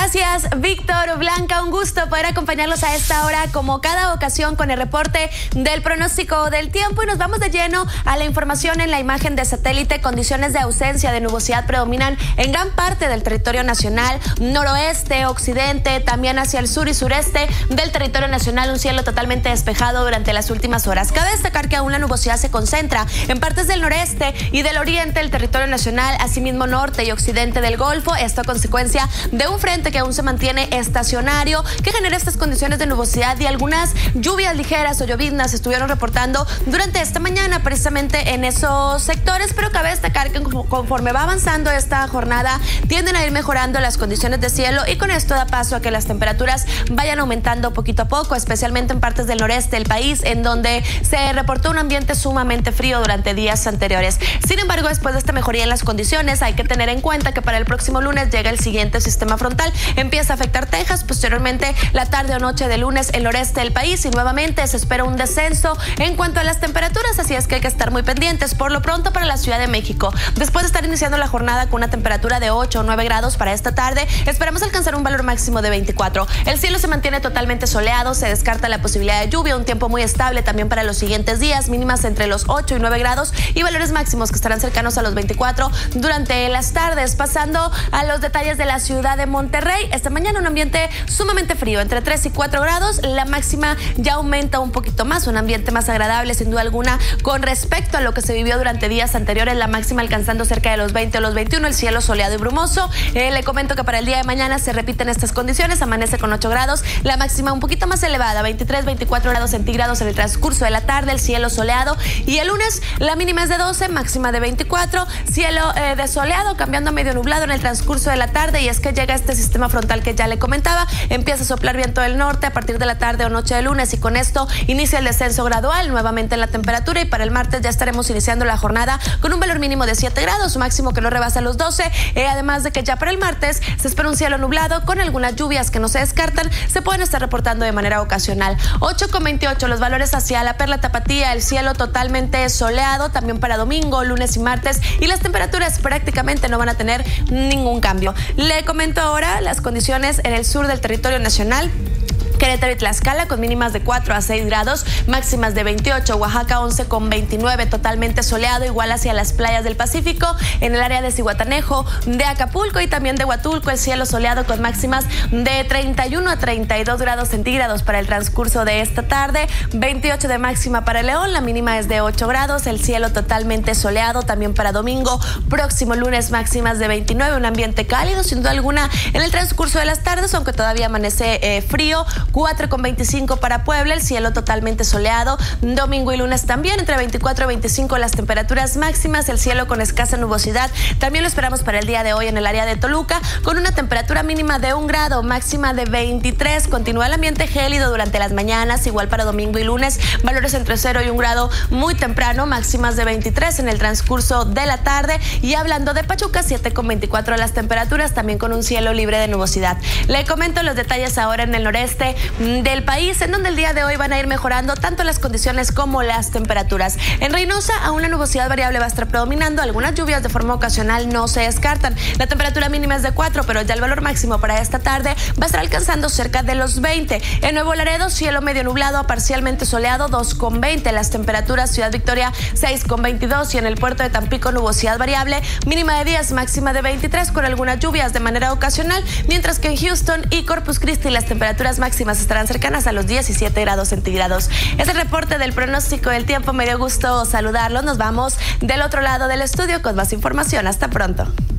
Gracias, Víctor, Blanca, un gusto poder acompañarlos a esta hora como cada ocasión con el reporte del pronóstico del tiempo y nos vamos de lleno a la información en la imagen de satélite. Condiciones de ausencia de nubosidad predominan en gran parte del territorio nacional, noroeste, occidente, también hacia el sur y sureste del territorio nacional, un cielo totalmente despejado durante las últimas horas. Cabe destacar que aún la nubosidad se concentra en partes del noreste y del oriente del territorio nacional, asimismo norte y occidente del Golfo, esto a consecuencia de un frente que aún se mantiene estacionario, que genera estas condiciones de nubosidad y algunas lluvias ligeras o lloviznas se estuvieron reportando durante esta mañana precisamente en esos sectores, pero cabe destacar que conforme va avanzando esta jornada tienden a ir mejorando las condiciones de cielo y con esto da paso a que las temperaturas vayan aumentando poquito a poco, especialmente en partes del noreste del país, en donde se reportó un ambiente sumamente frío durante días anteriores. Sin embargo, después de esta mejoría en las condiciones, hay que tener en cuenta que para el próximo lunes llega el siguiente sistema frontal, empieza a afectar Texas, posteriormente la tarde o noche de lunes el noreste del país y nuevamente se espera un descenso en cuanto a las temperaturas, así es que hay que estar muy pendientes. Por lo pronto para la Ciudad de México, después de estar iniciando la jornada con una temperatura de 8 o 9 grados para esta tarde, esperamos alcanzar un valor máximo de 24. El cielo se mantiene totalmente soleado, se descarta la posibilidad de lluvia, un tiempo muy estable también para los siguientes días, mínimas entre los 8 y 9 grados y valores máximos que estarán cercanos a los 24 durante las tardes. Pasando a los detalles de la ciudad de Monterrey, esta mañana un ambiente sumamente frío, entre 3 y 4 grados, la máxima ya aumenta un poquito más, un ambiente más agradable sin duda alguna con respecto a lo que se vivió durante días anteriores, la máxima alcanzando cerca de los 20 o los 21, el cielo soleado y brumoso. Le comento que para el día de mañana se repiten estas condiciones, amanece con 8 grados, la máxima un poquito más elevada, 23, 24 grados centígrados en el transcurso de la tarde, el cielo soleado y el lunes la mínima es de 12, máxima de 24, cielo desoleado cambiando a medio nublado en el transcurso de la tarde y es que llega este sistema frontal que ya le comentaba, empieza a soplar viento del norte a partir de la tarde o noche de lunes y con esto inicia el descenso gradual nuevamente en la temperatura y para el martes ya estaremos iniciando la jornada con un valor mínimo de 7 grados, máximo que no rebasa los 12, además de que ya para el martes se espera un cielo nublado con algunas lluvias que no se descartan, se pueden estar reportando de manera ocasional. 8,28 los valores hacia la Perla Tapatía, el cielo totalmente soleado también para domingo, lunes y martes y las temperaturas prácticamente no van a tener ningún cambio. Le comento ahora las condiciones en el sur del territorio nacional. Querétaro y Tlaxcala con mínimas de 4 a 6 grados, máximas de 28, Oaxaca 11 con 29, totalmente soleado, igual hacia las playas del Pacífico, en el área de Zihuatanejo, de Acapulco y también de Huatulco, el cielo soleado con máximas de 31 a 32 grados centígrados para el transcurso de esta tarde, 28 de máxima para León, la mínima es de 8 grados, el cielo totalmente soleado también para domingo, próximo lunes máximas de 29, un ambiente cálido sin duda alguna en el transcurso de las tardes, aunque todavía amanece frío, 4,25 para Puebla, el cielo totalmente soleado, domingo y lunes también entre 24 y 25 las temperaturas máximas, el cielo con escasa nubosidad, también lo esperamos para el día de hoy en el área de Toluca, con una temperatura mínima de 1 grado, máxima de 23, continúa el ambiente gélido durante las mañanas, igual para domingo y lunes, valores entre 0 y 1 grado muy temprano, máximas de 23 en el transcurso de la tarde y hablando de Pachuca, 7,24 las temperaturas, también con un cielo libre de nubosidad. Le comento los detalles ahora en el noreste del país, en donde el día de hoy van a ir mejorando tanto las condiciones como las temperaturas. En Reynosa aún la nubosidad variable va a estar predominando, algunas lluvias de forma ocasional no se descartan. La temperatura mínima es de 4, pero ya el valor máximo para esta tarde va a estar alcanzando cerca de los 20. En Nuevo Laredo, cielo medio nublado a parcialmente soleado, 2,20. Las temperaturas, Ciudad Victoria 6,22 y en el puerto de Tampico nubosidad variable, mínima de 10, máxima de 23 con algunas lluvias de manera ocasional, mientras que en Houston y Corpus Christi las temperaturas máximas estarán cercanas a los 17 grados centígrados. Es el reporte del pronóstico del tiempo, me dio gusto saludarlos. Nos vamos del otro lado del estudio con más información. Hasta pronto.